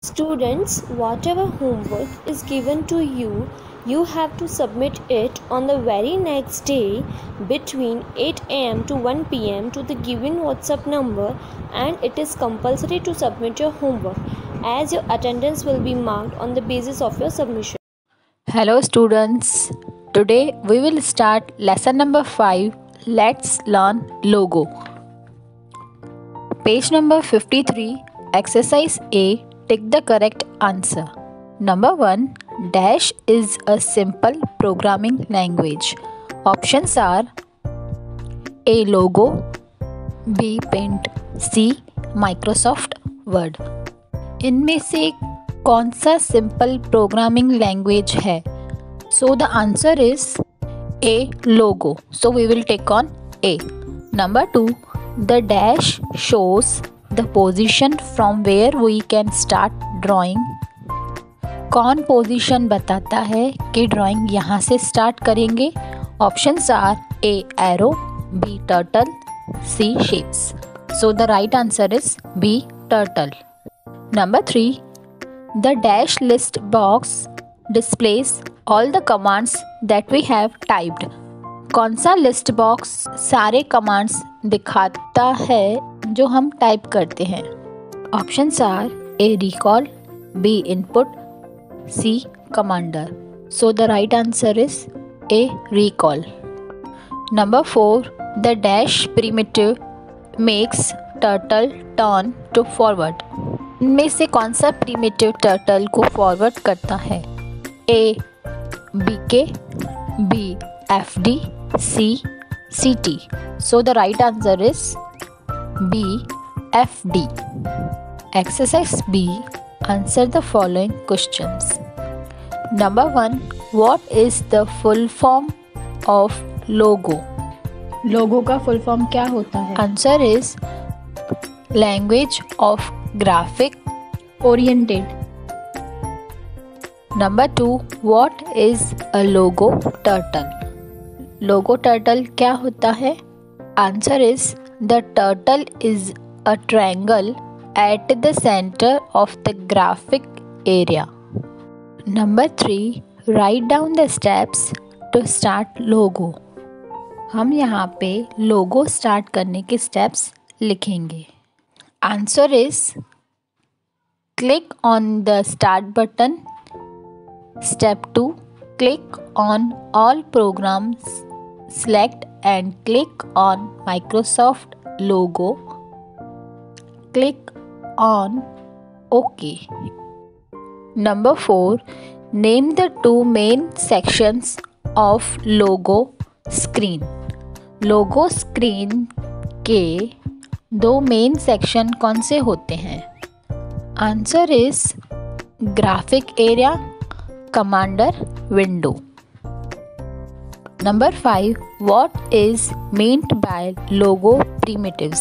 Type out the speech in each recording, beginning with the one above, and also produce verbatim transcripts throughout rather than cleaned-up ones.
Students, whatever homework is given to you, you have to submit it on the very next day between eight a m to one p m to the given WhatsApp number, and it is compulsory to submit your homework as your attendance will be marked on the basis of your submission. Hello students, today we will start lesson number five. Let's learn logo. Page number fifty-three, exercise A. Take the correct answer. Number one, Dash is a simple programming language. Options are A. Logo, B. Paint, C. Microsoft Word. इनमें से कौन सा simple programming language है? So the answer is A. Logo. So we will take on A. Number two, the dash shows the position from where we can start drawing. कौन position बताता है कि drawing यहाँ से स्टार्ट करेंगे? Options are A arrow, B turtle, C shapes. So the right answer is B turtle. Number three, the dash list box displays all the commands that we have typed. कौन सा list box सारे commands दिखाता है जो हम type करते हैं? Options are A recall, B input, C commander. So the right answer is A recall. Number four, the dash primitive makes turtle turn to forward. इनमें से कौन सा प्रिमिटिव टर्टल को फॉरवर्ड करता है? A B K, B F D, C C T. So the right answer is B. F D. Exercise B. Answer the following questions. Number one. What is the full form of logo? Logo का full form क्या होता है? Answer is Language of Graphic Oriented. Number two. What is a logo turtle? Logo turtle क्या होता है? Answer is The turtle is a triangle at the center of the graphic area. Number three, write down the steps to start logo. हम यहाँ पे logo start करने के steps लिखेंगे. Answer is click on the start button. Step two, click on all programs, select and click on Microsoft logo. Click on OK. Number four, name the two main sections of logo screen. Logo screen के दो main section कौन से होते हैं? Answer is graphic area, commander, window. Number five, what is meant by logo primitives?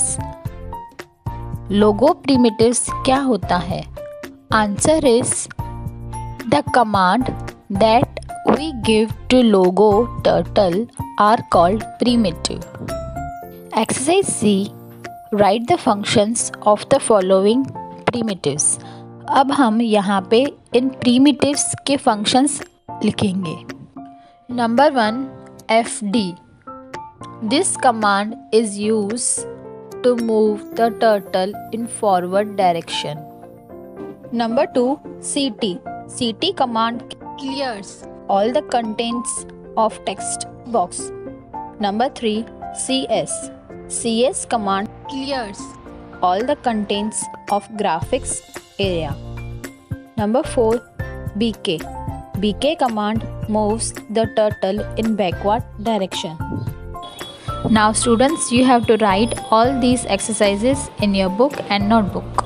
Logo primitives क्या होता है? Answer is the command that we give to logo turtle are called primitive. Exercise C, write the functions of the following primitives. अब हम यहाँ पे इन primitives के functions लिखेंगे. Number one, F D. This command is used to move the turtle in forward direction. Number two, C T. C T command clears all the contents of text box. Number three, C S. C S command clears all the contents of graphics area. Number four, B K. B K command moves the turtle in backward direction. Now students, you have to write all these exercises in your book and notebook.